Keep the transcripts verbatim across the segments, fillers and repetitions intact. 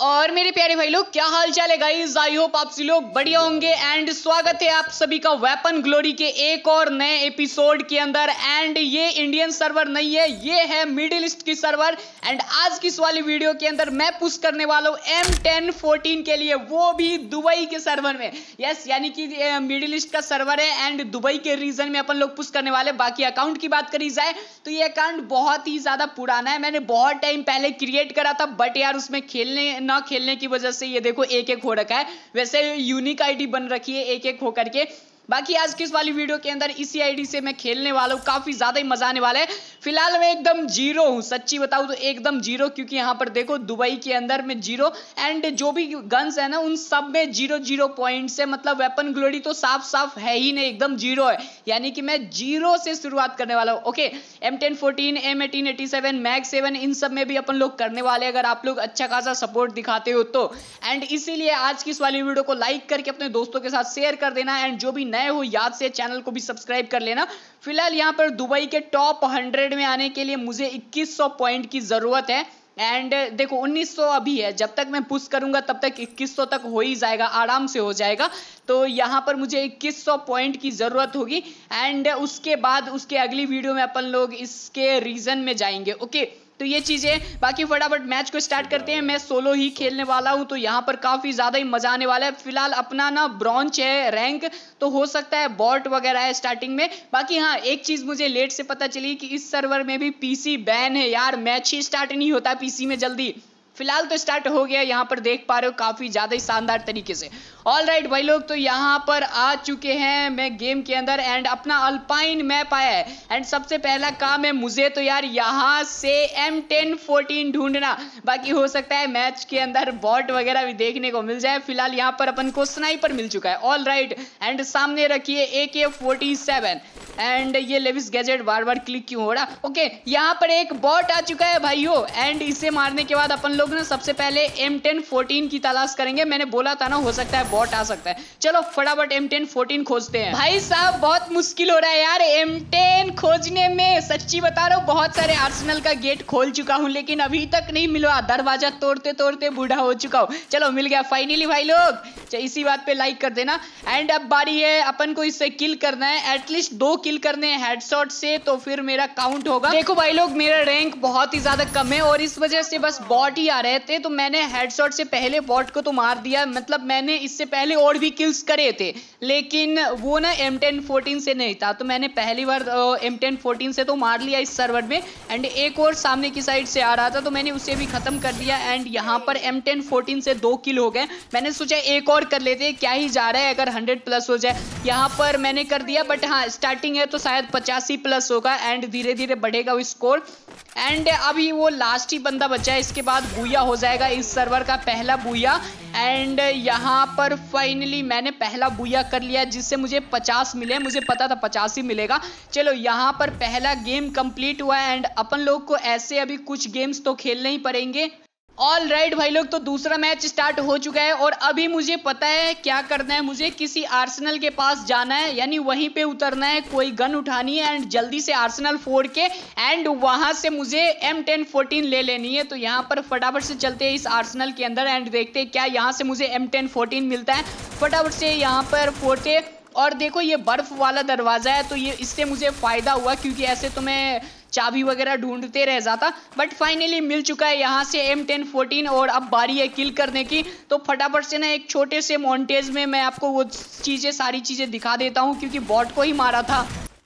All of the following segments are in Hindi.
और मेरे प्यारे भाई लोग, क्या हाल चाल है गाइस। आई होप आप सभी लोग बढ़िया होंगे एंड स्वागत है आप सभी का वेपन ग्लोरी के एक और नए एपिसोड के अंदर। एंड ये इंडियन सर्वर नहीं है, ये है मिडिल ईस्ट की सर्वर। एंड आज की इस वाली वीडियो के अंदर मैं पुश करने वाला हूँ एम टेन फोर्टीन के लिए, वो भी दुबई के सर्वर में। यस, यानी कि मिडिल ईस्ट का सर्वर है एंड दुबई के रीजन में अपन लोग पुश करने वाले। बाकी अकाउंट की बात करी जाए तो ये अकाउंट बहुत ही ज्यादा पुराना है, मैंने बहुत टाइम पहले क्रिएट करा था, बट यार उसमें खेलने ना खेलने की वजह से ये देखो एक एक हो रखा है। वैसे यूनिक आईडी बन रखी है एक एक हो करके। बाकी आज की इस वाली वीडियो के अंदर इसी आईडी से मैं खेलने वाला हूँ, काफी ज्यादा ही मजा आने वाला है। फिलहाल मैं एकदम जीरो हूँ, सच्ची बताऊँ तो एकदम जीरो, क्योंकि यहाँ पर देखो दुबई के अंदर में जीरो एंड जो भी गन्स है ना उन सब में जीरो जीरो पॉइंट्स है। मतलब वेपन ग्लोरी तो साफ साफ है ही नहीं, एकदम जीरो है, यानी कि मैं जीरो से शुरुआत करने वाला हूँ। Okay, M ten fourteen, M eighteen eighty seven, mag seven, इन सब में भी अपन लोग करने वाले, अगर आप लोग अच्छा खासा सपोर्ट दिखाते हो तो। एंड इसीलिए आज की इस वाली वीडियो को लाइक करके अपने दोस्तों के साथ शेयर कर देना एंड जो भी नए हो याद से चैनल को भी सब्सक्राइब कर लेना। फिलहाल यहाँ पर दुबई के टॉप हंड्रेड में आने के लिए मुझे इक्कीस सौ पॉइंट की जरूरत है एंड देखो उन्नीस सौ अभी है, जब तक मैं पुश करूंगा तब तक इक्कीस सौ तक हो ही जाएगा, आराम से हो जाएगा। तो यहाँ पर मुझे इक्कीस सौ पॉइंट की जरूरत होगी एंड उसके बाद उसके अगली वीडियो में अपन लोग इसके रीजन में जाएंगे। ओके, तो ये चीजें। बाकी फटाफट मैच को स्टार्ट करते हैं। मैं सोलो ही खेलने वाला हूं तो यहाँ पर काफी ज्यादा ही मजा आने वाला है। फिलहाल अपना ना ब्रॉन्ज है रैंक, तो हो सकता है बॉट वगैरह है स्टार्टिंग में। बाकी हाँ, एक चीज मुझे लेट से पता चली कि इस सर्वर में भी पीसी बैन है यार, मैच ही स्टार्ट नहीं होता पीसी में जल्दी। फिलहाल तो स्टार्ट हो गया, यहाँ पर देख पा रहे हो काफी ज्यादा ही शानदार तरीके से। ऑल राइट भाई लोग, तो यहाँ पर आ चुके हैं मैं गेम के अंदर एंड अपना अल्पाइन मैप आया है। एंड सबसे पहला काम है मुझे तो यार यहाँ से एम टेन फोर्टीन ढूंढना। बाकी हो सकता है मैच के अंदर बॉट वगैरह भी देखने को मिल जाए। फिलहाल यहाँ पर अपन को स्नाइपर मिल चुका है। ऑल राइट, एंड सामने रखिए A K forty seven and ये लेविस गैजेट बार बार क्लिक क्यों हो रहा। ओके, यहाँ पर एक बॉट आ चुका है भाइयों एंड इसे मारने के बाद अपन लोग ना सबसे पहले एम टेन फोर्टीन की तलाश करेंगे। मैंने बोला था ना हो सकता है बॉट आ सकता है। चलो फटाफट एम टेन फोर्टीन खोजते हैं। भाई साहब बहुत मुश्किल हो रहा है यार एम टेन खोजने में, सच्ची बता रहा हूँ। बहुत सारे आर्सेनल का गेट खोल चुका हूँ लेकिन अभी तक नहीं मिला, दरवाजा तोड़ते तोड़ते बूढ़ा हो चुका हूँ। चलो मिल गया फाइनली भाई लोग, इसी बात पे लाइक कर देना। एंड अब बारी है अपन को इससे किल करना है, एटलीस्ट दो किल करने हैं हेडशॉट से, तो फिर मेरा काउंट होगा। देखो भाई लोग, मेरा रैंक बहुत ही ज्यादा कम है और इस वजह से बस बॉट ही आ रहे थे, तो मैंने हेडशॉट से पहले बॉट को तो मार दिया। मतलब मैंने इससे पहले और भी किल्स करे थे लेकिन वो ना एम टेन फोर्टीन से नहीं था, तो मैंने पहली बार एम टेन फोर्टीन से तो मार लिया इस सर्वर में। एंड एक और सामने की साइड से आ रहा था तो मैंने उसे भी खत्म कर दिया। एंड यहाँ पर एम टेन फोर्टीन से दो किल हो गए। मैंने सोचा एक और कर लेते, क्या ही जा रहा है अगर हंड्रेड प्लस हो जाए। यहाँ पर मैंने कर दिया, बट हाँ स्टार्टिंग है तो शायद पचासी प्लस होगा एंड धीरे धीरे बढ़ेगा वो स्कोर। एंड अभी वो लास्ट ही बंदा बचा है, इसके बाद बुया हो जाएगा इस सर्वर का पहला बुया। एंड यहाँ पर फाइनली मैंने पहला बुया कर लिया जिससे मुझे पचास मिले, मुझे पता था पचास ही मिलेगा। चलो यहाँ पर पहला गेम कंप्लीट हुआ है एंड अपन लोग को ऐसे अभी कुछ गेम्स तो खेलने ही पड़ेंगे। ऑल राइट भाई लोग, तो दूसरा मैच स्टार्ट हो चुका है और अभी मुझे पता है क्या करना है। मुझे किसी आर्सेनल के पास जाना है, यानी वहीं पे उतरना है, कोई गन उठानी है एंड जल्दी से आर्सेनल फोड़ के एंड वहां से मुझे एम टेन फोर्टीन ले लेनी है। तो यहाँ पर फटाफट से चलते हैं इस आर्सेनल के अंदर एंड देखते हैं क्या यहाँ से मुझे एम टेन फोर्टीन मिलता है। फटाफट से यहाँ पर फोड़ते, और देखो ये बर्फ वाला दरवाजा है तो ये इससे मुझे फायदा हुआ, क्योंकि ऐसे तो मैं चाबी वगैरह ढूंढते रह जाता। बट फाइनली मिल चुका है यहाँ से एम टेन फोर्टीन और अब बारी है किल करने की। तो फटाफट से ना एक छोटे से मॉन्टेज में मैं आपको वो चीजें सारी चीजें दिखा देता हूँ, क्योंकि बॉट को ही मारा था।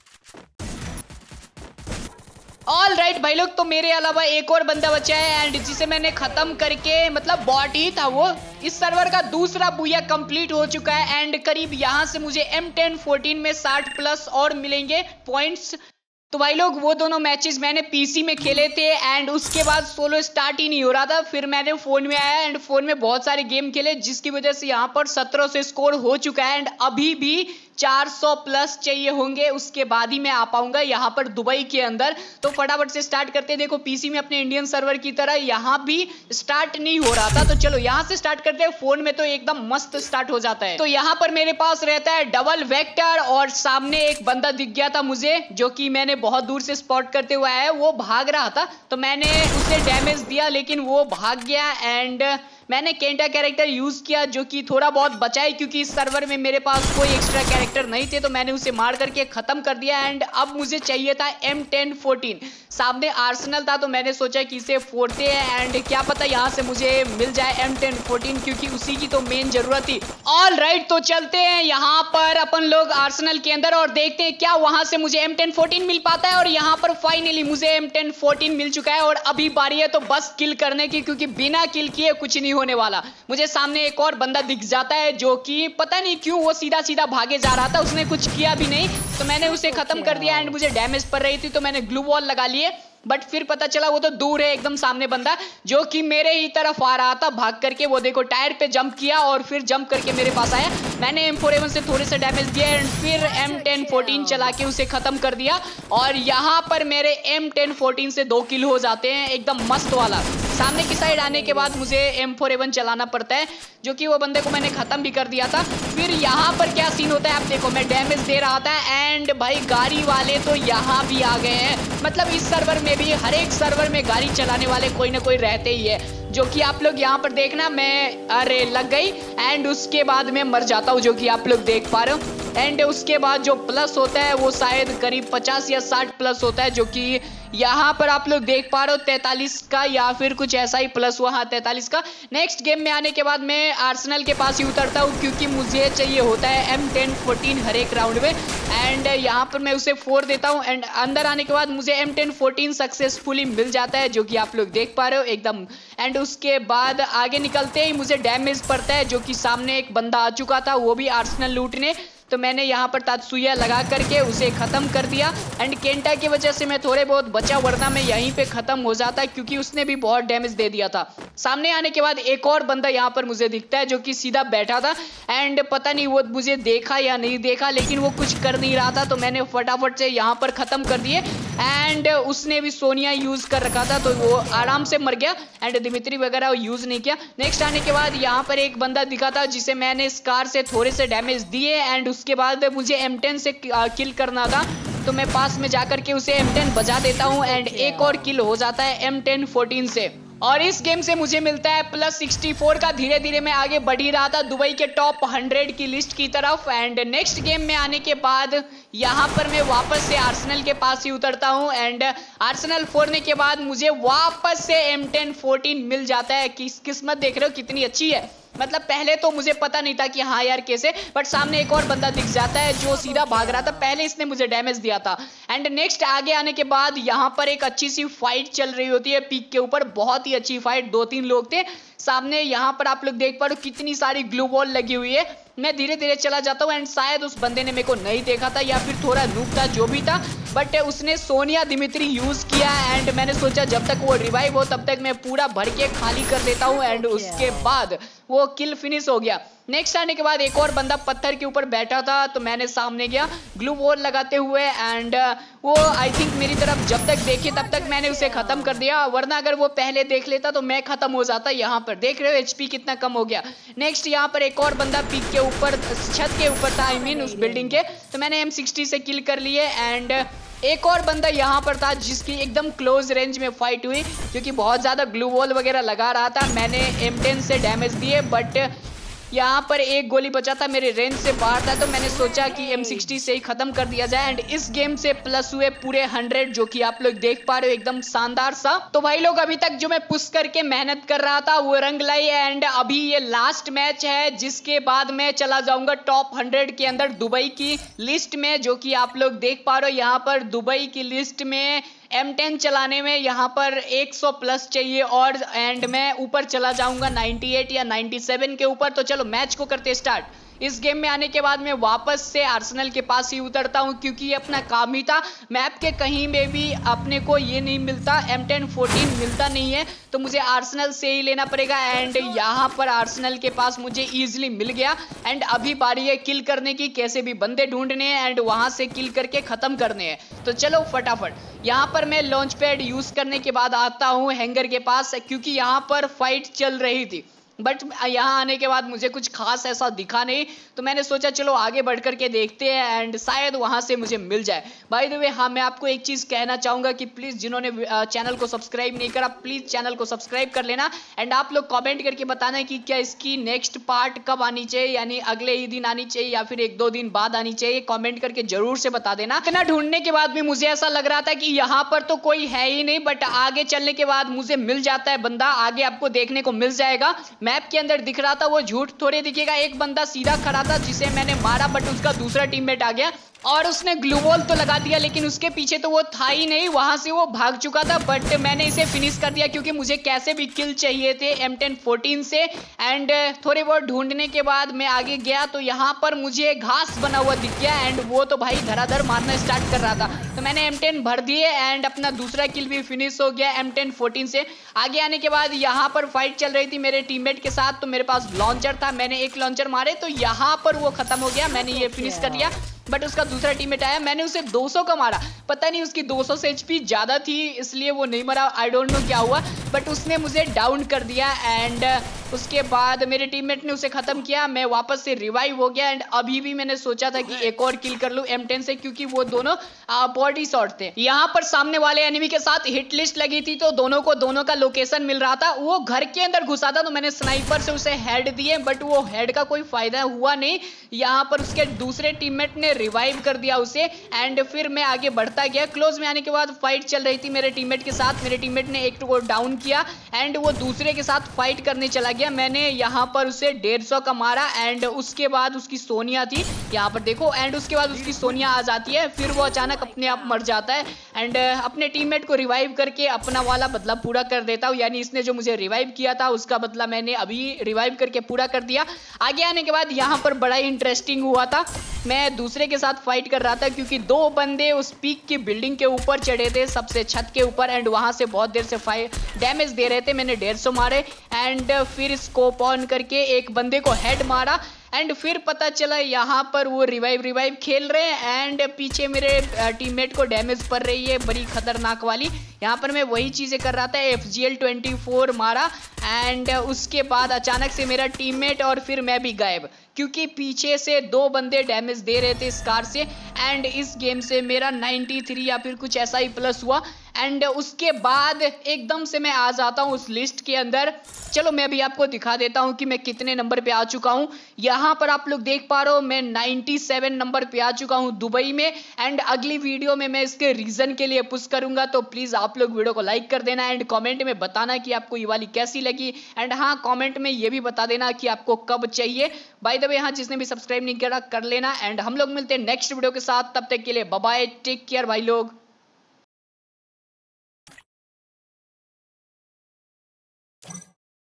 ऑल राइट भाई लोग, तो मेरे अलावा एक और बंदा बचा है एंड जिसे मैंने खत्म करके, मतलब बॉट ही था वो, इस सर्वर का दूसरा बुया कंप्लीट हो चुका है। एंड करीब यहाँ से मुझे एम टेन फोर्टीन में साठ प्लस और मिलेंगे पॉइंट्स। तो भाई लोग वो दोनों मैचेस मैंने पीसी में खेले थे एंड उसके बाद सोलो स्टार्ट ही नहीं हो रहा था, फिर मैंने फोन में आया एंड फोन में बहुत सारे गेम खेले जिसकी वजह से यहाँ पर सत्रह से स्कोर हो चुका है। एंड अभी भी चार सौ प्लस चाहिए होंगे, उसके बाद ही मैं आ पाऊंगा यहाँ पर दुबई के अंदर। तो फटाफट से स्टार्ट करते हैं। देखो पीसी में अपने इंडियन सर्वर की तरह यहाँ भी स्टार्ट नहीं हो रहा था, तो चलो यहाँ से स्टार्ट करते हैं। फोन में तो एकदम मस्त स्टार्ट हो जाता है। तो यहाँ पर मेरे पास रहता है डबल वेक्टर और सामने एक बंदा दिख गया था मुझे, जो कि मैंने बहुत दूर से स्पॉट करते हुए आया। वो भाग रहा था तो मैंने उसे डैमेज दिया लेकिन वो भाग गया एंड मैंने केंटा कैरेक्टर यूज किया जो कि थोड़ा बहुत बचा है, क्योंकि इस सर्वर में मेरे पास कोई एक्स्ट्रा कैरेक्टर नहीं थे, तो मैंने उसे मार करके खत्म कर दिया। एंड अब मुझे चाहिए था एम टेन फोर्टीन। सामने आर्सेनल था तो मैंने सोचा कि इसे फोड़ते हैं एंड क्या पता यहाँ से मुझे मिल जाए एम टेन फोर्टीन, क्योंकि उसी की तो मेन जरूरत थी। ऑल राइट, तो चलते हैं यहाँ पर अपन लोग आर्सेनल के अंदर और देखते हैं क्या वहां से मुझे एम टेन फोर्टीन मिल पाता है। और यहाँ पर फाइनली मुझे एम टेन फोर्टीन मिल चुका है और अभी बारी है तो बस किल करने की, क्योंकि बिना किल किए कुछ नहीं होने वाला। मुझे सामने एक और बंदा दिख जाता है जो कि पता नहीं क्यों वो सीधा सीधा भागे जा रहा था, उसने कुछ किया भी नहीं, तो मैंने उसे खत्म कर दिया। एंड मुझे डैमेज पड़ रही थी तो मैंने ग्लू वॉल लगा लिए, बट फिर पता चला वो तो दूर है एकदम सामने बंदा जो कि मेरे ही तरफ आ रहा था भाग करके। वो देखो टायर पे जंप किया और फिर जंप करके मेरे पास आया। मैंने एम फोर ए वन से थोड़े से डैमेज दिया एंड फिर एम टेन फोर्टीन चला के उसे खत्म कर दिया। और यहाँ पर मेरे एम टेन फोर्टीन से दो किल हो जाते हैं एकदम मस्त वाला। सामने की साइड आने के बाद मुझे एम फोर ए वन चलाना पड़ता है, जो कि वो बंदे को मैंने खत्म भी कर दिया था। फिर यहाँ पर क्या सीन होता है आप देखो, मैं डैमेज दे रहा था एंड भाई गाड़ी वाले तो यहाँ भी आ गए हैं। मतलब इस सर्वर में भी हर एक सर्वर में गाड़ी चलाने वाले कोई ना कोई रहते ही है, जो कि आप लोग यहाँ पर देखना। मैं अरे लग गई एंड उसके बाद मैं मर जाता हूँ, जो कि आप लोग देख पा रहे हो। एंड उसके बाद जो प्लस होता है वो शायद करीब पचास या साठ प्लस होता है, जो कि यहाँ पर आप लोग देख पा रहे हो तैंतालीस का या फिर कुछ ऐसा ही प्लस हुआ, हाँ तैंतालीस का। नेक्स्ट गेम में आने के बाद मैं आर्सेनल के पास ही उतरता हूँ, क्योंकि मुझे चाहिए होता है एम टेन फोर्टीन हर एक राउंड में। एंड यहाँ पर मैं उसे फोड़ देता हूँ एंड अंदर आने के बाद मुझे एम टेन फोर्टीन सक्सेसफुली मिल जाता है, जो कि आप लोग देख पा रहे हो एकदम। एंड उसके बाद आगे निकलते ही मुझे डैमेज पड़ता है, जो कि सामने एक बंदा आ चुका था, वो भी आर्सेनल लूटने। तो मैंने यहाँ पर तात्सुया लगा करके उसे खत्म कर दिया। एंड केंटा की वजह से मैं थोड़े बहुत बचा, वरना मैं यहीं पे खत्म हो जाता, क्योंकि उसने भी बहुत डैमेज दे दिया था। सामने आने के बाद एक और बंदा यहाँ पर मुझे दिखता है, जो कि सीधा बैठा था एंड पता नहीं वो मुझे देखा या नहीं देखा, लेकिन वो कुछ कर नहीं रहा था, तो मैंने फटाफट से यहाँ पर खत्म कर दिए। एंड उसने भी सोनिया यूज कर रखा था तो वो आराम से मर गया। एंड दिमित्री वगैरह यूज नहीं किया। नेक्स्ट आने के बाद यहाँ पर एक बंदा दिखा था, जिसे मैंने स्कार से थोड़े से डैमेज दिए एंड उसके बाद मुझे एम टेन से किल करना था, तो मैं पास में जाकर के उसे एम टेन बजा देता हूँ एंड एक और किल हो जाता है एम टेन फोर्टीन से। और इस गेम से मुझे मिलता है प्लस सिक्सटी फोर का। धीरे धीरे मैं आगे बढ़ ही रहा था दुबई के टॉप हंड्रेड की लिस्ट की तरफ। एंड नेक्स्ट गेम में आने के बाद यहाँ पर मैं वापस से आर्सेनल के पास ही उतरता हूँ एंड आर्सेनल फोड़ने के बाद मुझे वापस से एम टेन फोर्टीन मिल जाता है। किस किस्मत देख रहे हो कितनी अच्छी है। मतलब पहले तो मुझे पता नहीं था कि हाँ यार कैसे, बट सामने एक और बंदा दिख जाता है जो सीधा भाग रहा था, पहले इसने मुझे डैमेज दिया था। एंड नेक्स्ट आगे आने के बाद यहाँ पर एक अच्छी सी फाइट चल रही होती है पीक के ऊपर, बहुत ही अच्छी फाइट, दो तीन लोग थे सामने। यहाँ पर आप लोग देख पा रहे हो कितनी सारी ग्लू वॉल लगी हुई है। मैं धीरे धीरे चला जाता हूँ एंड शायद उस बंदे ने मेरे को नहीं देखा था या फिर थोड़ा नूब था, जो भी था, बट उसने सोनिया दिमित्री यूज किया। एंड मैंने सोचा जब तक वो रिवाइव हो तब तक मैं पूरा भर के खाली कर देता हूँ एंड उसके बाद वो किल फिनिश हो गया। नेक्स्ट आने के बाद एक और बंदा पत्थर के ऊपर बैठा था, तो मैंने सामने गया ग्लू वॉल लगाते हुए एंड वो आई थिंक मेरी तरफ जब तक देखे तब तक मैंने उसे खत्म कर दिया, वरना अगर वो पहले देख लेता तो मैं खत्म हो जाता। यहाँ पर देख रहे हो एचपी कितना कम हो गया। नेक्स्ट यहाँ पर एक और बंदा पीक के ऊपर, छत के ऊपर था, आई मीन उस बिल्डिंग के, तो मैंने एम सिक्सटी से किल कर लिए। एंड एक और बंदा यहाँ पर था जिसकी एकदम क्लोज रेंज में फाइट हुई, क्योंकि बहुत ज्यादा ग्लू वॉल वगैरह लगा रहा था। मैंने एम टेन से डैमेज दिए, बट यहाँ पर एक गोली बचा था, मेरे रेंज से बाहर था, तो मैंने सोचा कि एम सिक्सटी से ही खत्म कर दिया जाए। एंड इस गेम से प्लस हुए पूरे हंड्रेड, जो कि आप लोग देख पा रहे हो एकदम शानदार सा। तो भाई लोग अभी तक जो मैं पुश करके मेहनत कर रहा था वो रंग लाई। एंड अभी ये लास्ट मैच है, जिसके बाद मैं चला जाऊंगा टॉप हंड्रेड के अंदर दुबई की लिस्ट में, जो कि आप लोग देख पा रहे हो यहाँ पर दुबई की लिस्ट में एम टेन चलाने में यहाँ पर एक सौ प्लस चाहिए और एंड मैं ऊपर चला जाऊंगा अट्ठानवे या सत्तानवे के ऊपर। तो चलो मैच को करते स्टार्ट। इस गेम में आने के बाद मैं वापस से आर्सेनल के पास ही उतरता हूं, क्योंकि ये अपना काम ही था। मैप के कहीं में भी अपने को ये नहीं मिलता, एम टेन फोर्टीन मिलता नहीं है, तो मुझे आर्सेनल से ही लेना पड़ेगा। एंड यहाँ पर आर्सेनल के पास मुझे इजीली मिल गया। एंड अभी बारी है किल करने की, कैसे भी बंदे ढूंढने हैं एंड वहां से किल करके खत्म करने हैं। तो चलो फटाफट। यहाँ पर मैं लॉन्च पैड यूज करने के बाद आता हूँ हैंगर के पास, क्योंकि यहाँ पर फाइट चल रही थी। बट यहाँ आने के बाद मुझे कुछ खास ऐसा दिखा नहीं, तो मैंने सोचा चलो आगे बढ़ करके देखते हैं एंड शायद वहाँ से मुझे मिल जाए। बाय द वे हाँ, मैं आपको एक चीज़ कहना चाहूँगा कि प्लीज़ जिन्होंने चैनल को सब्सक्राइब नहीं करा प्लीज़ चैनल को सब्सक्राइब कर लेना एंड आप लोग कमेंट करके बताना कि क्या इसकी नेक्स्ट पार्ट कब आनी चाहिए, यानी अगले ही दिन आनी चाहिए या फिर एक दो दिन बाद आनी चाहिए। कमेंट करके जरूर से बता देना। इतना ढूंढने के बाद भी मुझे ऐसा लग रहा था कि यहाँ पर तो कोई है ही नहीं, बट आगे चलने के बाद मुझे मिल जाता है बंदा, आगे आपको देखने को मिल जाएगा। मैप के अंदर दिख रहा था वो झूठ थोड़े दिखेगा। एक बंदा सीधा खड़ा था जिसे मैंने मारा, बट उसका दूसरा टीममेट आ गया और उसने ग्लू वॉल तो लगा दिया, लेकिन उसके पीछे तो वो था ही नहीं, वहां से वो भाग चुका था। बट मैंने इसे फिनिश कर दिया क्योंकि मुझे कैसे भी किल चाहिए थे एम टेन फोर्टीन से। एंड थोड़े बहुत ढूंढने के बाद मैं आगे गया तो यहाँ पर मुझे घास बना हुआ दिख गया एंड वो तो भाई धराधर मारना स्टार्ट कर रहा था, तो मैंने एम टेन भर दिए एंड अपना दूसरा किल भी फिनिश हो गया एम टेन फोर्टीन से। आगे आने के बाद यहाँ पर फाइट चल रही थी मेरे टीममेट के साथ, तो मेरे पास लॉन्चर था, मैंने एक लॉन्चर मारे तो यहाँ पर वो खत्म हो गया, मैंने ये फिनिश कर लिया। बट उसका दूसरा टीममेट आया, मैंने उसे दो सौ का मारा, पता नहीं उसकी दो सौ से एचपी ज्यादा थी इसलिए वो नहीं मरा, आई डोंट नो क्या हुआ, बट उसने मुझे डाउन कर दिया। एंड उसके बाद मेरे टीममेट ने उसे खत्म किया, मैं वापस से रिवाइव हो गया एंड अभी भी मैंने सोचा था कि एक और किल कर लूं एम टेन से, क्योंकि वो दोनों बॉडी शॉट थे। यहाँ पर सामने वाले एनिमी के साथ हिट लिस्ट लगी थी तो दोनों को दोनों का लोकेशन मिल रहा था। वो घर के अंदर घुसा था तो मैंने स्नाइपर से उसे हेड दिए, बट वो हेड का कोई फायदा हुआ नहीं। यहाँ पर उसके दूसरे टीममेट ने रिवाइव कर दिया उसे एंड फिर मैं आगे बढ़ता गया। क्लोज में आने के बाद फाइट चल रही थी मेरे टीममेट के साथ, मेरे टीममेट ने एक को डाउन किया एंड वो दूसरे के साथ फाइट करने चला गया। मैंने यहाँ पर उसे डेढ़ सौ का मारा एंड उसके बाद उसकी सोनिया थी यहाँ पर देखो, एंड उसके बाद उसकी सोनिया आ जाती है, फिर वो अचानक अपने आप मर जाता है एंड अपने टीममेट को रिवाइव करके अपना वाला बदला पूरा कर देता हूँ, यानी इसने जो मुझे रिवाइव किया था उसका बदला मैंने अभी रिवाइव करके पूरा कर दिया। आगे आने के बाद यहाँ पर बड़ा ही इंटरेस्टिंग हुआ था, मैं दूसरे के साथ फाइट कर रहा था क्योंकि दो बंदे उस पीक की बिल्डिंग के ऊपर चढ़े थे, सबसे छत के ऊपर, एंड वहां से बहुत देर से फाइट डैमेज दे रहे थे। मैंने डेढ़ सौ मारे एंड फिर स्कोप ऑन करके एक बंदे को हेड मारा एंड फिर पता चला यहाँ पर वो रिवाइव रिवाइव खेल रहे हैं एंड पीछे मेरे टीममेट को डैमेज पड़ रही है बड़ी खतरनाक वाली। यहाँ पर मैं वही चीज़ें कर रहा था, F G L twenty four मारा एंड उसके बाद अचानक से मेरा टीममेट और फिर मैं भी गायब, क्योंकि पीछे से दो बंदे डैमेज दे रहे थे इस कार से। एंड इस गेम से मेरा तिरानवे या फिर कुछ ऐसा ही प्लस हुआ एंड उसके बाद एकदम से मैं आ जाता हूँ उस लिस्ट के अंदर। चलो मैं अभी आपको दिखा देता हूँ कि मैं कितने नंबर पे आ चुका हूँ। यहाँ पर आप लोग देख पा रहे हो मैं सत्तानवे नंबर पे आ चुका हूँ दुबई में एंड अगली वीडियो में मैं इसके रीजन के लिए पुश करूंगा, तो प्लीज आप लोग वीडियो को लाइक कर देना एंड कमेंट में बताना कि आपको ये वाली कैसी लगी एंड हाँ कमेंट में ये भी बता देना कि आपको कब चाहिए। बाय द वे हाँ, जिसने भी सब्सक्राइब नहीं करा कर लेना एंड हम लोग मिलते हैं नेक्स्ट वीडियो के साथ, तब तक के लिए बाय बाय, टेक केयर भाई लोग।